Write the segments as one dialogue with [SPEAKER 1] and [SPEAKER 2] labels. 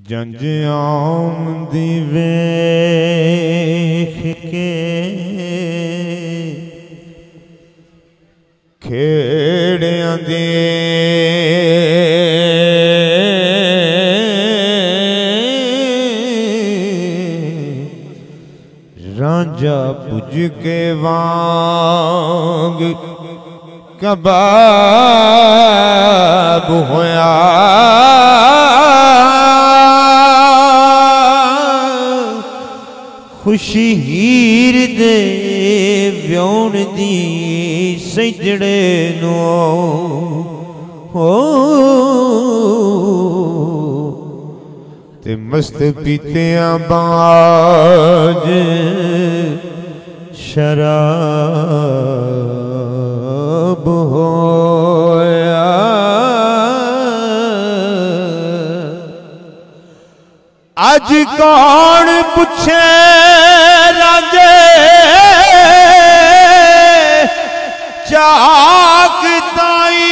[SPEAKER 1] जंज आमदी वेख के खेड़ियां दे रांझा बुझ के वांग कबाब होया खुशी हीर दे व्योण दी सजड़े नो हो ते मस्त पीतियां बाज शराब होया आज कौन पूछे राजे चाक ताई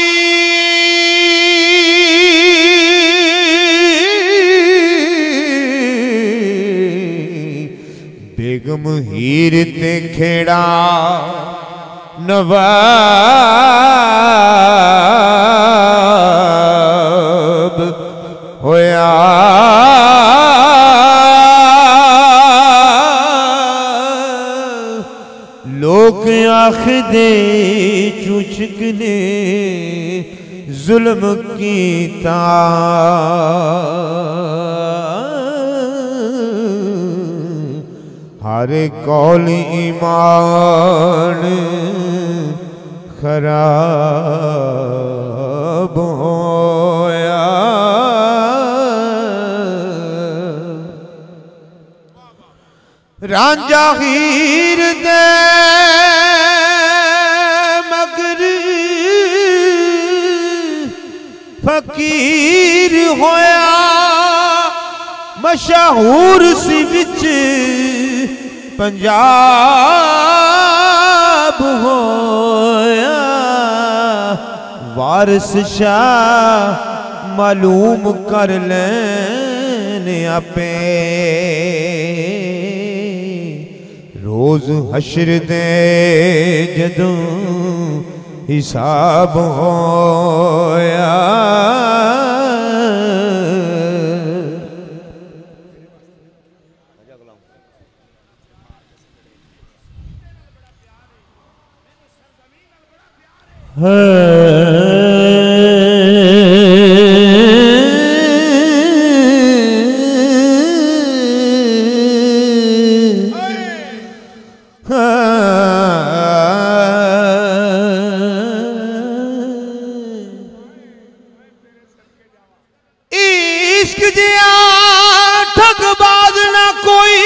[SPEAKER 1] बेगम हीर ते खेड़ा नवाब होया लोग आखदे चूचक ने जुल्म कीता हर कौल ईमान खराब होया रांझा हीर दे मगर फकीर होया मशहूर सी विच पंजाब होया वारिस शाह मालूम कर लेने आपे रोज हश्र दे जदों हिसाब होया इश्क जिया ठगबाज ना कोई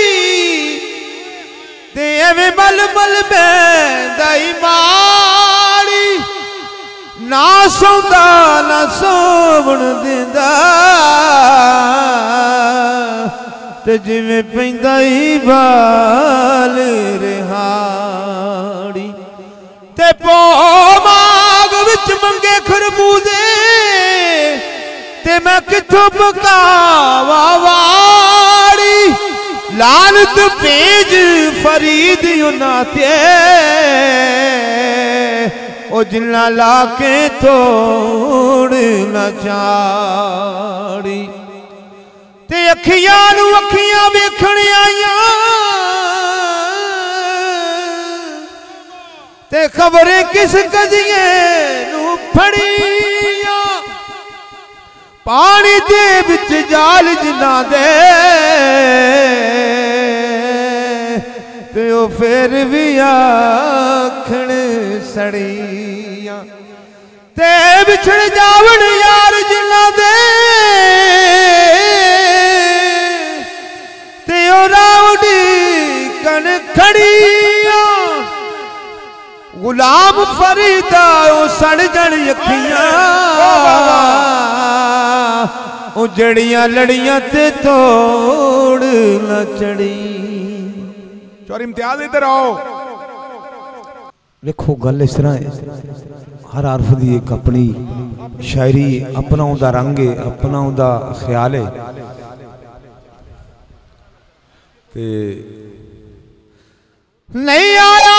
[SPEAKER 1] ते एवें मल मल बेंदाई माड़ी ना सौंदा ना सोवण दिंदा ते जिवें पैंदा ही बाल रिहाड़ी ते पो माग विच मंगे खरबूजे ते मैं किथों पकावा वाड़ी लानत पेज फरीद नाते ओ जिन्ना लाके तोड़ न चाड़ी ते अखियां नू अखियां वेखण आईयां ते खबरें किस कजिए नू फड़ियां पानी दे विच जाल जिना दे ते ओ फिर भी आखण सड़ियां ते बिछड़ जावण यार जिना दे ते ओ रावड़ी कन खड़ियां गुलाम फरीदा ओ सड़ जण अखियां ओ जड़ियां लड़ियां ते तोड़ न चढ़ी चोर इम्तियाज इधर आओ
[SPEAKER 2] देखो गल इस तरह है
[SPEAKER 1] हर हरफ की एक अपनी शायरी, अपना उदा रंग है, अपना उदा ख्याल है। ते नहीं आया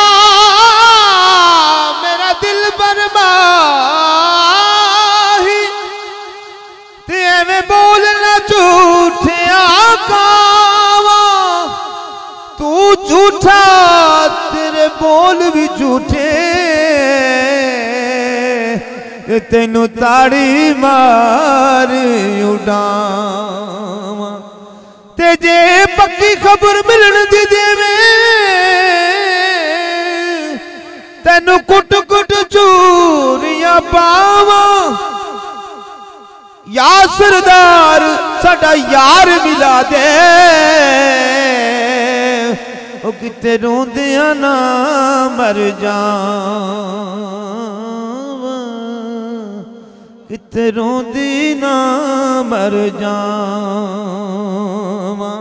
[SPEAKER 1] मेरा दिल बर्बाही, ते एवें बोलना झूठिया कावा, तू झूठा तेरे बोल भी झूठे, तेनू ताड़ी मार उड़ावा। ते जे पक्की खबर मिलन दी देवे, तेनू कुट कुट चूरियां पावा। या सरदार साडा यार मिला दे, ओ किते रोंदिया ना मर जावा, किते रोंदी ना मर जावा।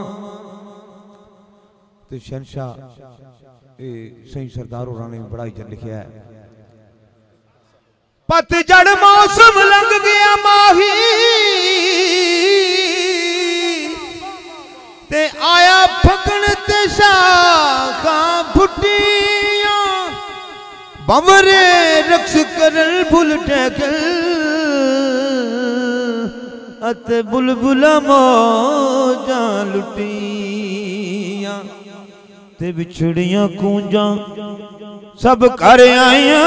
[SPEAKER 1] तो शहनशाह सही सरदार होरां ने बड़ा ही लिखा है। पतझड़ मौसम लंघ गया माही, ते आया फगण ते शाखां फुटियां, बंवरे रक्स करन फुल टहकल, अते बुलबुला मौजां लुटियां, ते बिछड़ियां कूंजां सब कर आईयां,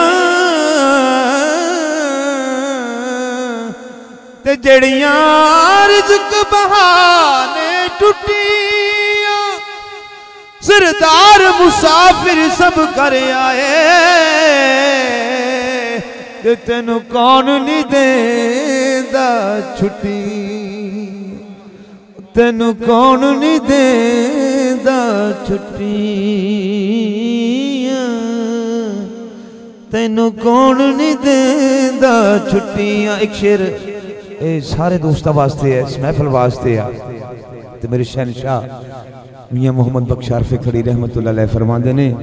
[SPEAKER 1] ते जड़ियां रिज़्क बहाने टुटियां, सरदार मुसाफिर सब कर आए, ते तेनू कौन नहीं देंदा छुट्टी, तेनू कौन नहीं देंदा छुट्टियां, तेनू कौन नहीं देंदा छुट्टियां। एक शेर सारे दोस्तों वास्ते है, इस महफिल वास्ते है। तो मेरे शहनशाह मियां मोहम्मद बख्श आरफी खड़ी रहमतुल्लाह अलैह फरमाते ने,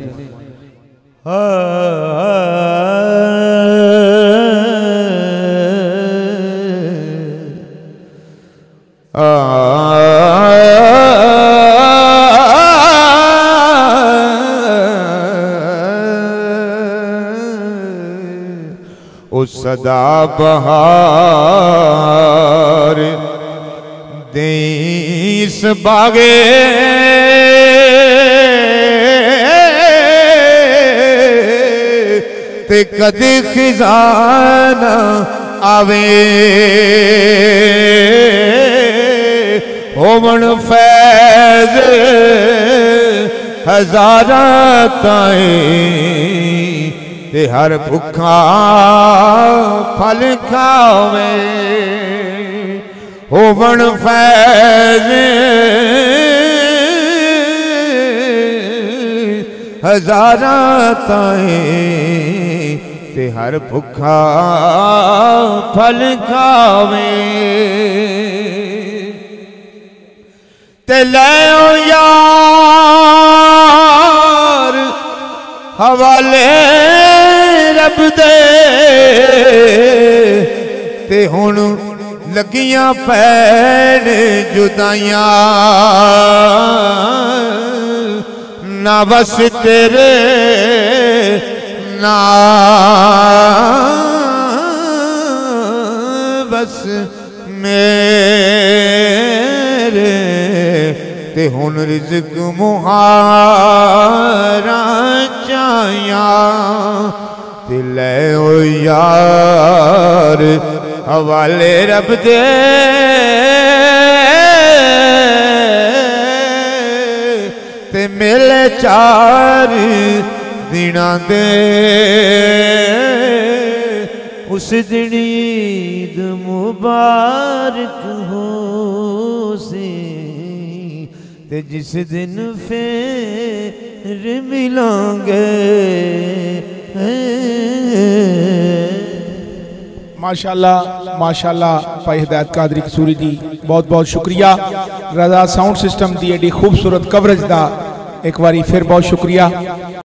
[SPEAKER 1] ओ सदा बहार देस बागे, ते कदे खिजाना आवे, होवन फैज हजारा ताए, ते हर भुखा फल खावे, होवन फैज हजारा ताए, ते हर भुखा फल खावे। ते ले यार हवाले रब दे, ते हुण लगियां पैण जुदाइयां, ना बस तेरे ना बस मेरे, ते हुण रिज़्क मुहारा चाया, ते ले ओ यार हवाले रब दे, ते मेले चार दिना दे, उस दिन ईद मुबारक हो सी, ते जिस दिन फिर मिलांगे।
[SPEAKER 2] माशाल्लाह माशाल्लाह भाई हिदायत कादरी कसूरी जी बहुत बहुत शुक्रिया। रजा साउंड सिस्टम की एडी खूबसूरत कवरेज का एक बारी फिर बहुत शुक्रिया।